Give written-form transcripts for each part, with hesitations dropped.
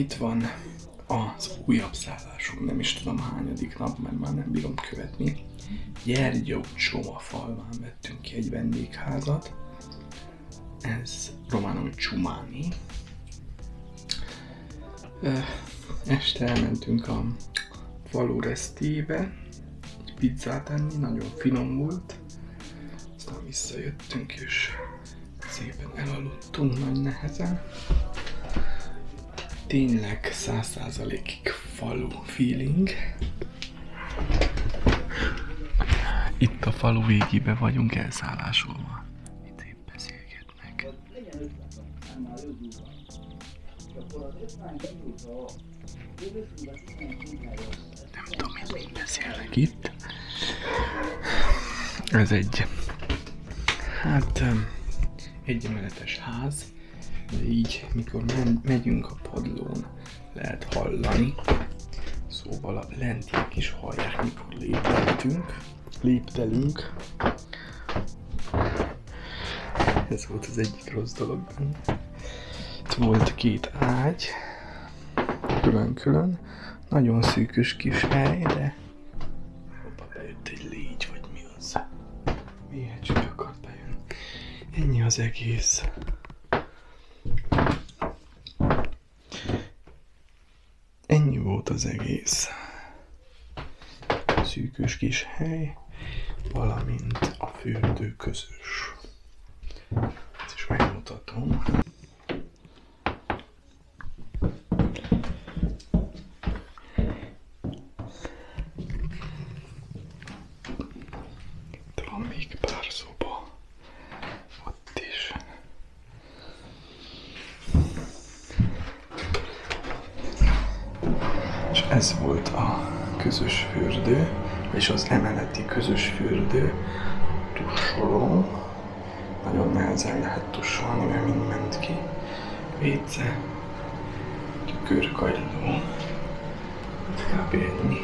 itt van az újabb szállásunk, nem is tudom hányadik nap, mert már nem bírom követni. Gyergyó-Csoma falván vettünk ki egy vendégházat. Ez románul Csumani. Este elmentünk a Valorestibe egy pizzát enni, nagyon finom volt. Aztán visszajöttünk és szépen elaludtunk nagy nehezen. Tényleg 100%-ig falu feeling. Itt a falu végébe vagyunk elszállásolva. Itt épp beszélgetnek. Nem tudom, mit beszélnek itt. Ez egy egyemeletes ház, de így, mikor megyünk a padlón, lehet hallani. Szóval a lentiek is hallják, mikor léptelünk. Ez volt az egyik rossz dolog benne. Itt volt két ágy, külön-külön. Nagyon szűkös kis hely, de hoppa, bejött egy légy, vagy mi az? Miért csak akart bejönni? Ennyi az egész. Ennyi volt az egész. Szűkös kis hely, valamint a fürdő közös. Ezt is megmutatom. De van még pár szoba. Ott is. És ez volt a közös fürdő, és az emeleti közös fürdő, tussoló. Nagyon nehezen lehet tussolni, mert mind ment ki. Vécé, tükörkagyló, kb. Ennyi.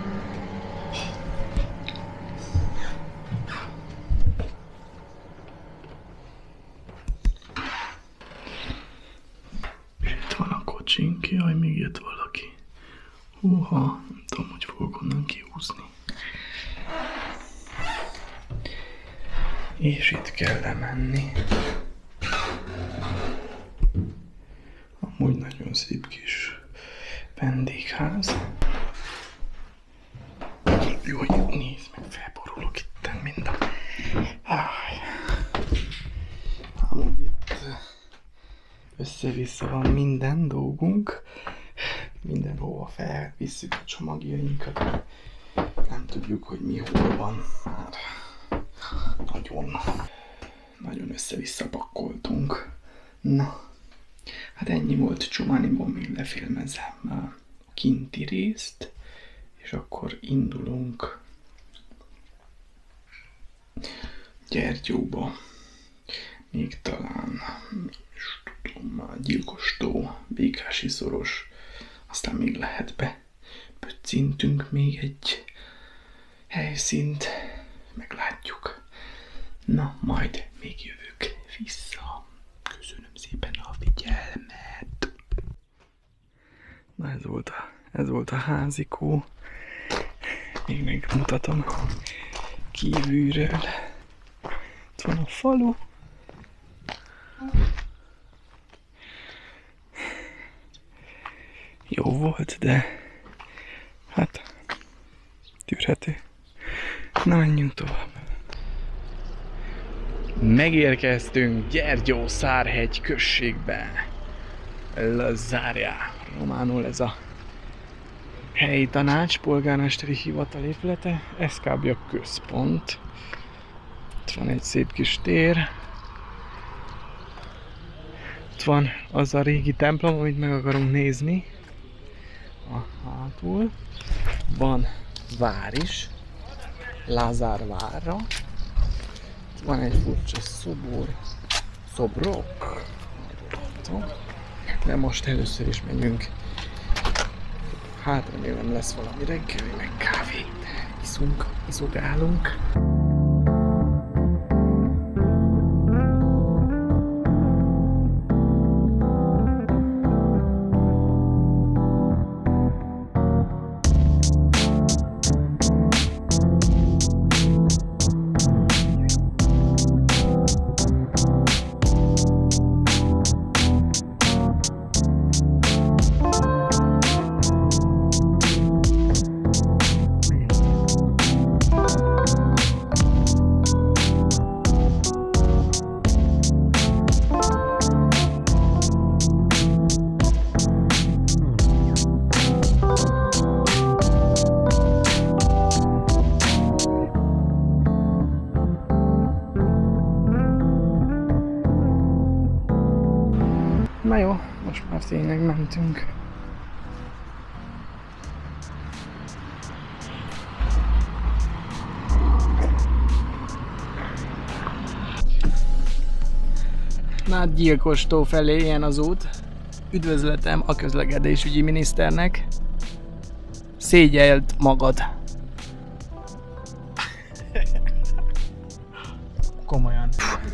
Itt van a kocsink, jaj, még jött valaki. Húha, nem tudom, hogy fogok onnan kihúzni. És itt kell lemenni. Amúgy nagyon szép kis vendégház. Jó, nézd meg, felborulok itten mind a... Amúgy itt össze-vissza van minden dolgunk. Mindenhova felvisszük a csomagjainkat. Nem tudjuk, hogy mi hol van. Már nagyon össze-vissza pakkoltunk. Na, hát ennyi volt Csumaniból, még lefilmezem a kinti részt, és akkor indulunk Gyergyóba. Még talán, is tudom, Gyilkos-tó, Békási szoros, aztán még lehet bepöccintünk még egy helyszínt, meglátjuk. Na, majd még jövök vissza. Köszönöm szépen a figyelmet. Na, ez volt a házikó. Még megmutatom kívülről. Itt van a falu. Jó volt, de hát tűrhető. Na, menjünk tovább. Megérkeztünk Gyergyó-Szárhegy községbe. Lazárja. Románul ez a helyi tanács, polgármesteri hivatal épülete. Ez kb. A központ. Itt van egy szép kis tér. Itt van az a régi templom, amit meg akarunk nézni. A hátul. Van vár is. Lázár várra. Van egy furcsa szobrok, de most először is menjünk. Hát remélem lesz valami reggeli, meg kávét iszunk, izogálunk. tényleg mentünk. Nagygyilkostó felé ilyen az út. Üdvözletem a közlekedésügyi miniszternek. Szégyeld magad. Komolyan.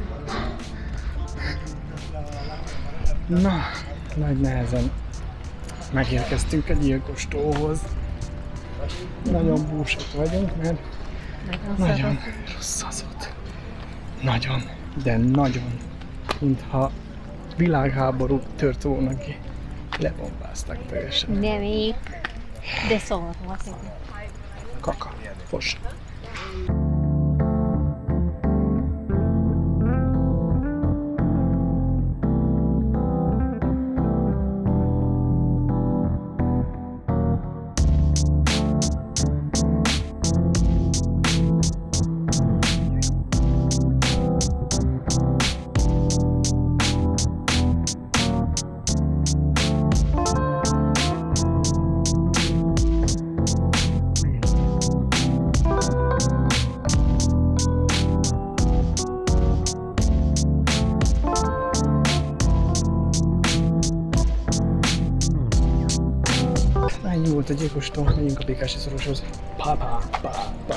Na, nagy nehezen megérkeztünk a gyilkostóhoz. Nagyon búsak vagyunk, mert nagyon rossz az út. Nagyon, de nagyon. Mintha világháború tört volna ki. Lebombázták teljesen. Nem épp, de szar volt. Kaka, fos. Ennyi volt a gyilkostó, megyünk a Békási szoroshoz. Pa, pa, pa, pa.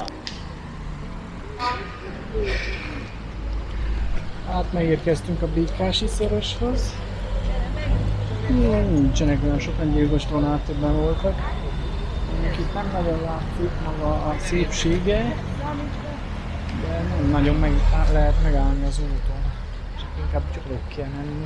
Hát megérkeztünk a Békási szoroshoz. Nincsenek olyan sokan gyilkostónál, többen voltak. Itt nem nagyon látszik maga a szépsége, de nem nagyon lehet megállni az úton. Csak inkább csak kell menni.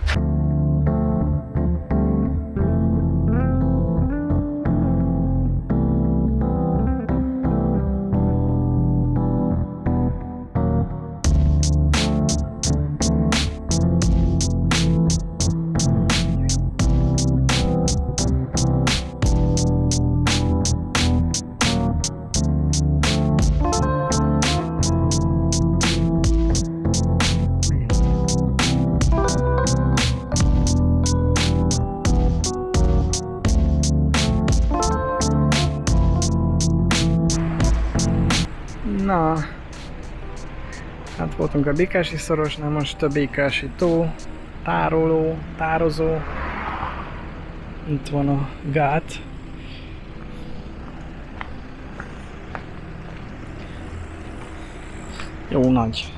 Na, hát voltunk a Békási szorosnál, most a Békási tó, tároló, tározó. Itt van a gát. Jó nagy.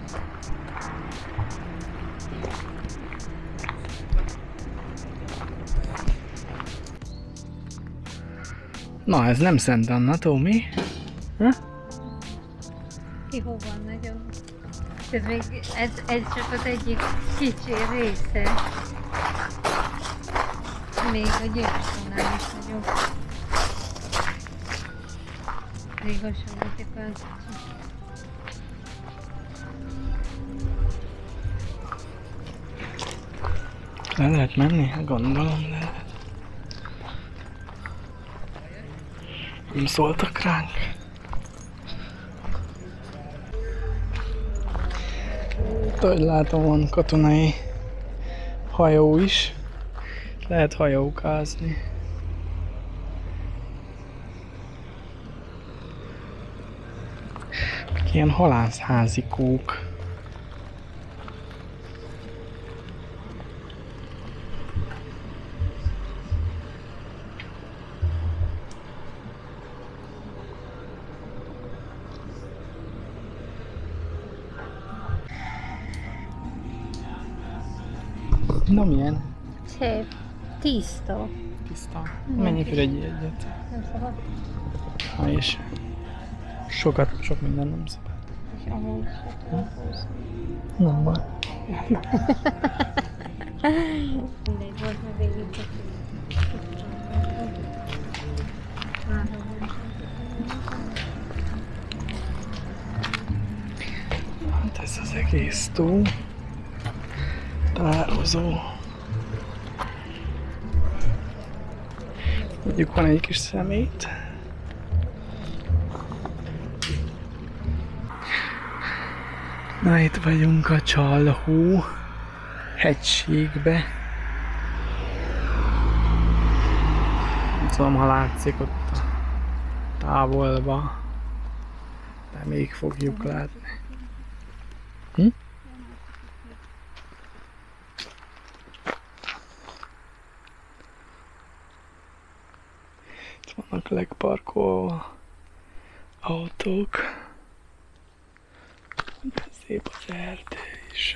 Na, ez nem Szent Anna, Tómi? Ha? Ki hova nagyon? Ez még, ez csak az egyik kicsi része. Még a gyilkostónál is nagyon. Még hasonlítik az. Le lehet menni? Gondolom lehet. Nem szóltak ránk. Ahogy látom, van katonai hajó is. Lehet hajókázni. Ilyen halászházikók. Na milyen? Szép, tiszta. Tiszta. Mennyi für egy jegyet? Nem szabad. Ha és sok minden nem szabad. És amúgy se tudom hozni. Nem baj. Mindegy, volt meg végig Hát ez az egész tó. Tározó. Mondjuk van egy kis szemét. Na, itt vagyunk a Csalhó hegységbe. tudom, ha látszik ott a távolba, de még fogjuk látni. Hm? Itt vannak legparkolva autók. De szép az erdő is.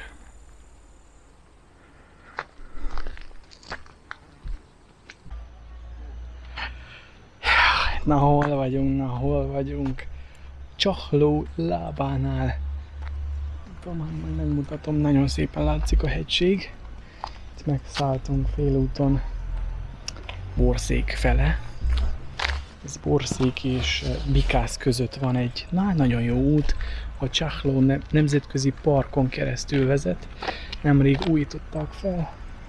Na hol vagyunk? Csahló lábánál. Nem tudom, majd megmutatom, nagyon szépen látszik a hegység. Itt megszálltunk félúton Borszék fele. Ez Borszék és Bikász között van egy nagyon jó út, a Csahló nemzetközi parkon keresztül vezet. Nemrég újították fel.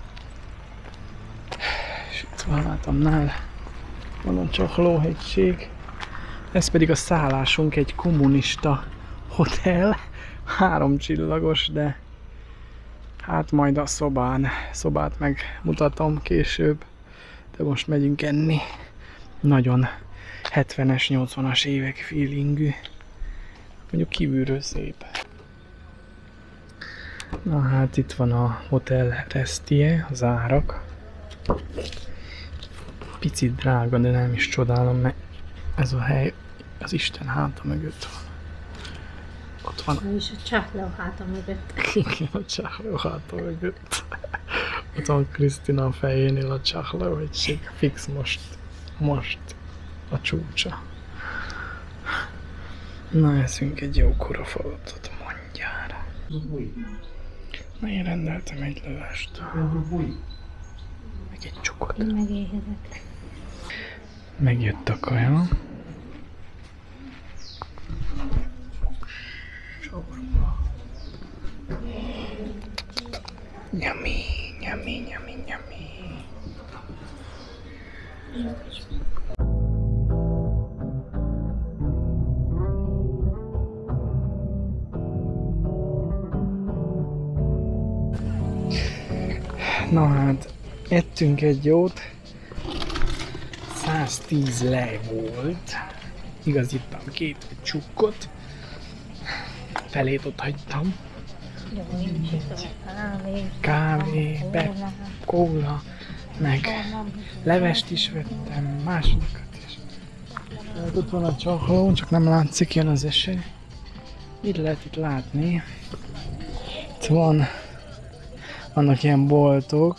És itt van látomnál van a Csahló hegység. Ez pedig a szállásunk, egy kommunista hotel, 3 csillagos, de hát majd a szobát megmutatom később, de most megyünk enni. Nagyon 70-es, 80-as évek feelingű, mondjuk kívülről szép. Na hát itt van a Hotel Restie, az árak. Picit drága, de nem is csodálom, mert ez a hely az Isten háta mögött van. Ott van. És a Csahló háta mögött. Igen, a Csahló háta mögött. Ott van Krisztina a fejénél a Csahló hegység. Fix most a csúcsa. Na, eszünk egy jó korafalatot mondjára. Na, én rendeltem egy levest. Meg egy csokot. Megéhezek. Megjött a kaja. Nyami, nyami, nyami, nyami. Na hát, ettünk egy jót. 110 lej volt. Igazítottam 2 csukkot. Felét ott hagytam. Jó, én is iszom Kávé, kóla, meg levest is vettem, másodikat is. Hát ott van a Csahló, csak nem látszik, jön az eső. Mit lehet itt látni? Itt vannak ilyen boltok,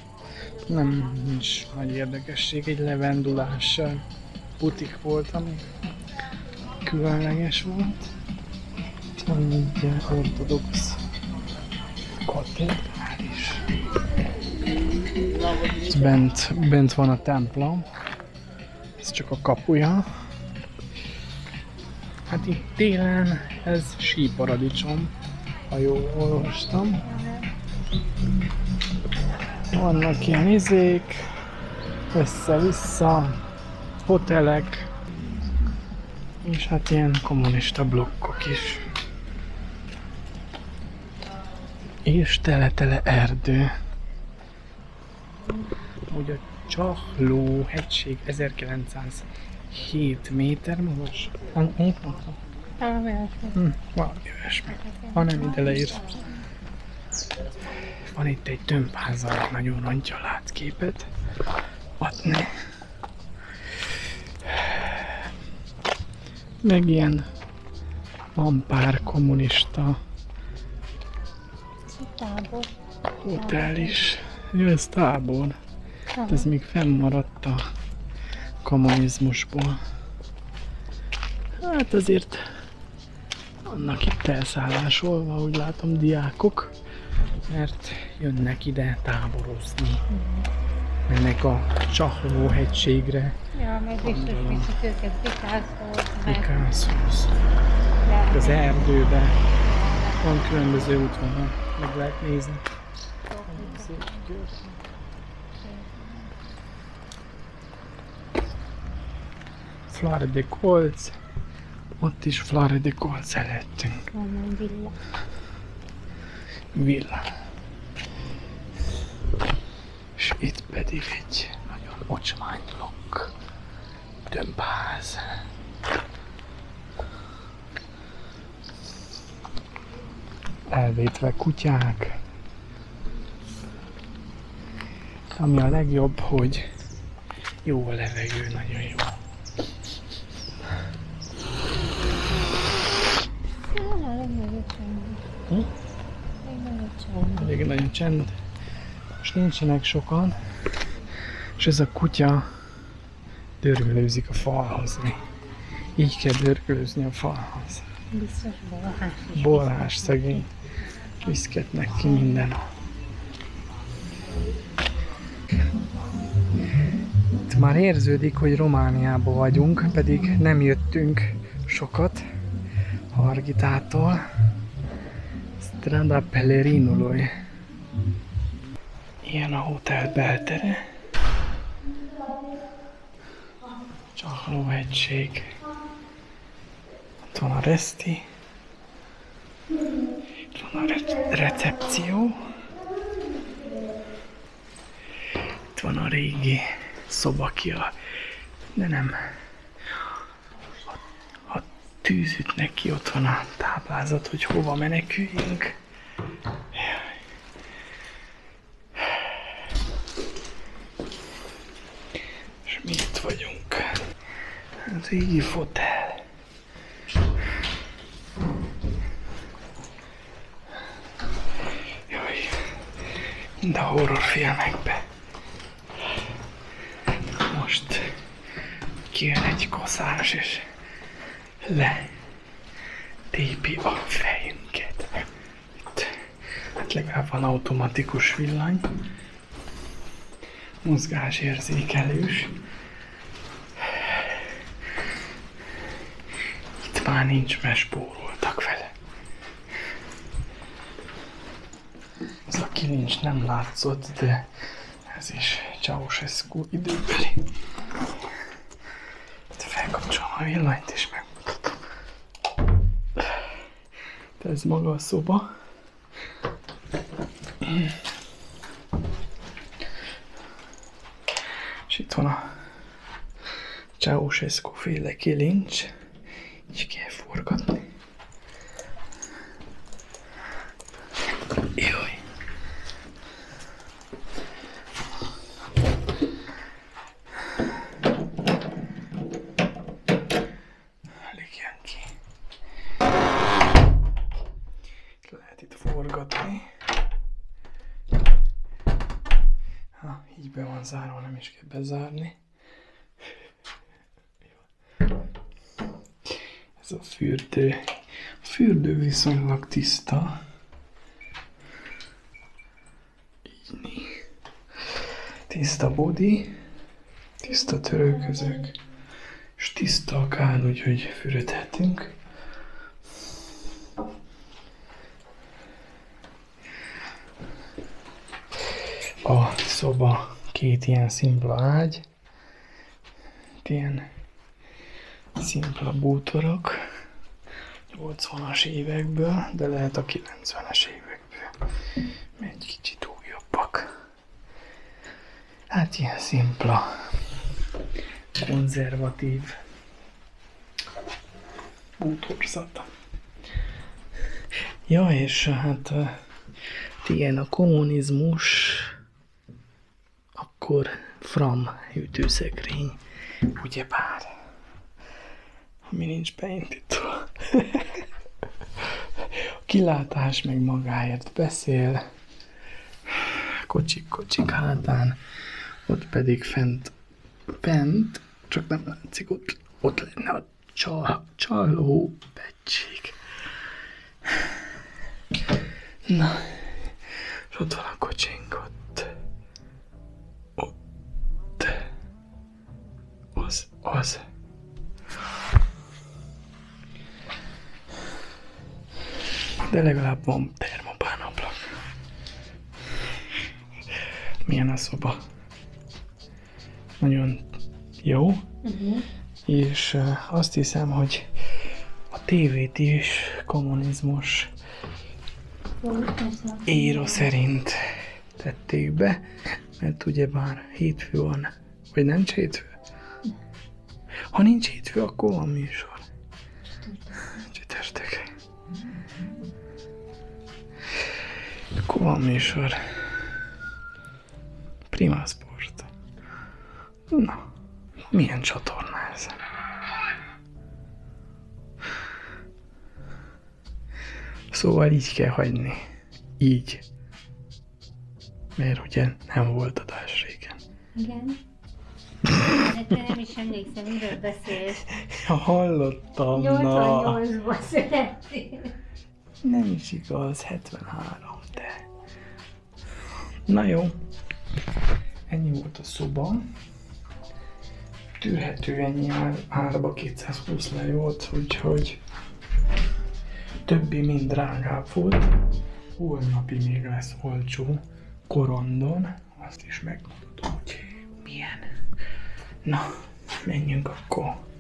nincs nagy érdekesség, egy levendulás butik volt, ami különleges volt. Itt van egy ortodox katedrális. Bent van a templom, ez csak a kapuja. Hát itt télen ez síparadicsom, ha jól olvastam. Vannak ilyen izék, össze-vissza, hotelek, és hát ilyen kommunista blokkok is. És tele-tele erdő. Úgy a Csahló hegység 1907 méter magas. Mit mondtam? Valami olyasmi. Ha nem ide leírt. Van itt egy tömbházal, nagyon rontja a látképet adni. Meg ilyen van pár kommunista tábor. hotel is. Jó, ez tábor. Ez még fennmaradt a kommunizmusból. Hát azért vannak itt elszállásolva, úgy látom, diákok, mert jönnek ide táborozni. Mennek a Csahló hegységre. Ja, meg biztos viszik őket Bikászhoz, Bikászhoz. Az erdőbe. Van különböző útvonal, meg lehet nézni. Flare de Colz. Ott is Flare de Colz előttünk. Van egy villa. Villa. És itt pedig egy nagyon ocsmány blokk. tömbház. Elvétve kutyák. Ami a legjobb, hogy jó a levegő, nagyon jó. Elég nagyon csend. Most nincsenek sokan, és ez a kutya dörgölőzik a falhoz. Így kell dörgölőzni a falhoz. Biztos bolhás is. Bolhás szegény. Viszketnek ki minden. Itt már érződik, hogy Romániában vagyunk, pedig nem jöttünk sokat Hargitától. Strada Pellerinului. Ilyen a hotel beltere. Csaklóhegység. Ott van a reszti. Itt van a recepció. Itt van a régi szobakia. De nem. A tűz üt neki, ott van a táblázat, hogy hova meneküljünk. És mi itt vagyunk. A régi fotel. Jaj, mind a horrorfilmekben. Most kijön egy kaszás és letépi a fejünket. Itt hát legalább van automatikus villany. Mozgásérzékelős. Itt már nincs, mert spóroltak vele. Ez a kilincs nem látszott, de ez is Ceausescu időbeli. Itt felkapcsolom a villanyt és megmutatom. De ez maga a szoba. És itt van a Ceausescu féle kilincs. Így kell forgatni. Jaj. Légjen ki. Lehet itt forgatni. Ha, így be van zárva, nem is kell bezárni. Ez a fürdő. A fürdő viszonylag tiszta. Így. Tiszta body, tiszta törölközők, és tiszta a kán, úgyhogy fürödhetünk. A szoba két ilyen szimpla ágy, ilyen szimpla bútorok, 80-as évekből, de lehet a 90-es évekből, mert egy kicsit újabbak. Hát ilyen szimpla, konzervatív bútorzat. Ja, és hát ilyen a kommunizmus, akkor Fram hűtőszekrény, ugyebár, ami nincs beindítva. A kilátás meg magáért beszél, kocsik hátán, ott pedig fent, csak nem látszik, ott lenne a csaló pegység. Na, és ott van a kocsink, az. De legalább van termopánablak. Milyen a szoba? Nagyon jó. És azt hiszem, hogy a tévét is kommunizmus éra szerint tették be, mert ugyebár hétfő van, vagy nem hétfő? Ha nincs hétfő, akkor van műsor. Csütörtök. Akkor van műsor. Prima Sport. Na, milyen csatorna ez? Szóval így kell hagyni. Így. Mert ugye nem volt adás régen. Igen. De te nem is emlékszem, miről beszélsz. Ja, hallottam, na. 88-ban születtél. Nem is igaz, 73, de... Na jó. Ennyi volt a szoba. Tűrhető ennyi árba 220 lej volt, úgyhogy többi mind drágább volt. Holnapi még lesz olcsó Korondon. Azt is megmutatom, hogy milyen. Na, menjünk akkor.